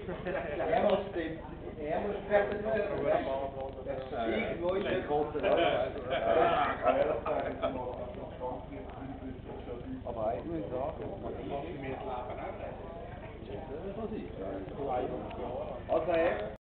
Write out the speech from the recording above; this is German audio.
Er muss fertig werden. Irgendwo ist er große aber eigentlich sagen, also